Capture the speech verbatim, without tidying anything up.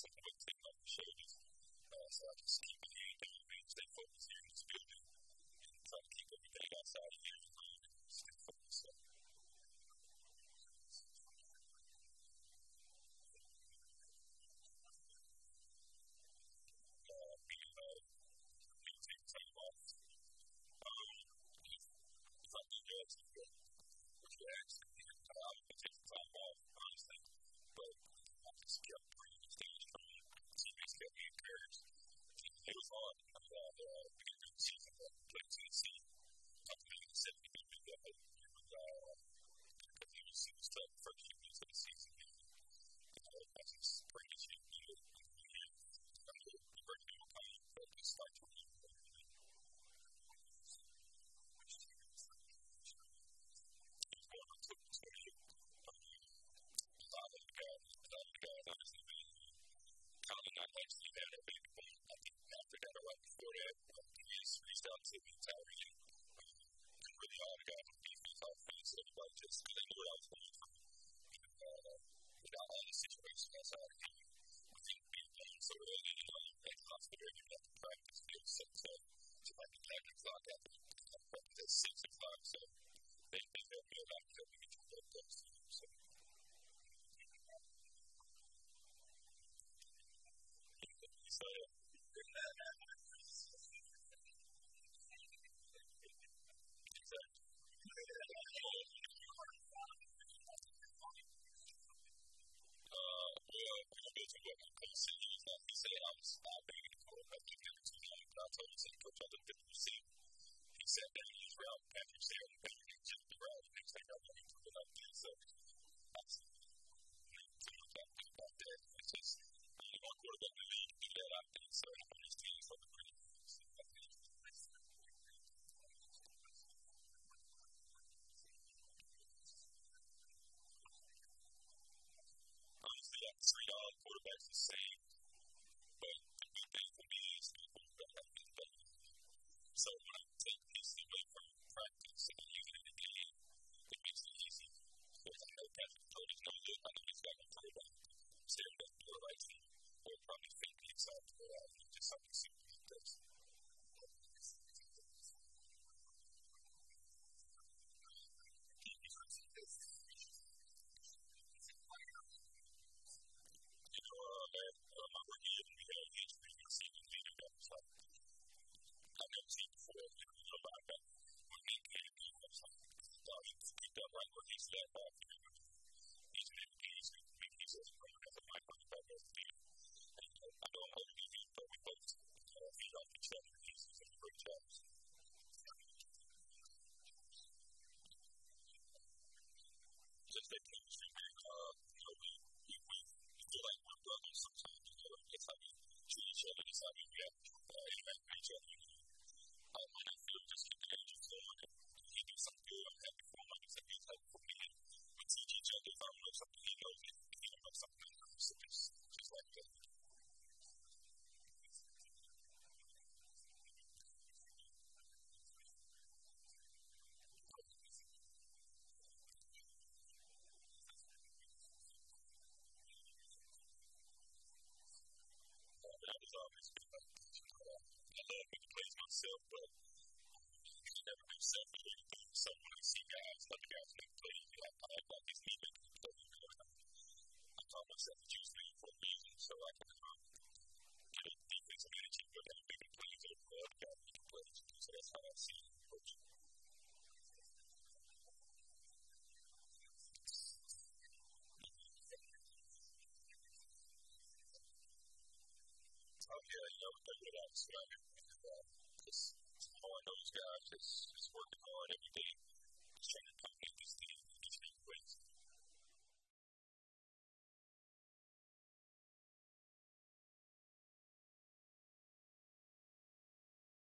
some weight taken off the shoulders. Uh, so I just keep my head down and stay focused here in this building and try to keep everything outside of here and stay focused. So. Uh, being uh, maintain time off. Um, if, if I do that, which would actually be a time, I would take the time off, honestly. But I just kept praying, staying strong. Teammates kept me encouraged. It was hard because uh, the beginning of the season, but playing Tennessee, talking about the seventy minutes, it was, uh, because it was, it was tough the first few weeks of the season. And, uh, I just prayed that you do it. And I know the first people come, but just like to me. It was going on to twenty-eight. A lot of the guys, a lot of the guys, honestly, man. Colin, I actually had a big point. I think after that, or right before that, um, he just reached out to me, Tyree, um, and really all the guys on defense, offense, everybody just, they knew what I was going through. And, uh, without all the situations outside of him, I think being done so early, you know, at the hospital, you have to practice, feel sick, so it's like eleven o'clock after practice at six o'clock, so they, they helped me a lot to help me get through that those times, so. So, uh, well, I go to what my coach said. He was like, he said I was stopping for a few minutes too long. But I told him, I said, Coach, I looked at the receiver. He sat down in his route. Patrick said, Patrick didn't jump the route. And he was like, I'm going to do it like this. So, I said, you know, too much I think about that. It's just, only one quarterback in the league do that, I think. So, I understand for the pretty so, I think. Honestly, I can see all quarterbacks the same. But the big thing for me is the quarterback I think better. So when I take pieces away from practice and use it in the game, it makes it easy. Because I know Patrick told us no look, I know he's got no quarterback. So he doesn't do it right to him. Or probably fake the inside to go out and just have to see what he does. You know, uh, man, uh, my rookie year when we had an injury, we were seeing the leader that was like, I've never seen before, you know, you know, about that. When he came in, I was like, I thought he picked up right where he stepped off. You know, he's been engaged in making himself grown as a Mike running back over there. And uh, I know I'm older than him, but we both uh, feed off each other. He's doing a great job. Just that chemistry, man. Uh, you know, we, we, we feel like we're brothers sometimes. You know, that's how we treat each other. That's how we react, uh, interact with each other. You know, I want to feel just keep the energy flowing. And he do something good, I'm happy for him. Like I said, he's happy for me. And we teach each other. If I don't know something, he knows it. If he don't know something, I know. So just, just like that. Uh, that was always good. Like, uh, I love making plays myself, but you should never be selfish or anything. So when I see guys, other guys make plays, you like, I like like this me making a play. You know, and I, I taught myself to use me for a reason, so I can um, get a defensive energy, but I'm making plays over other guys making plays. So that's how I see it. Coach. Oh, yeah, you know, that's what I describe it. And, uh, just knowing those guys, just, just working hard every day.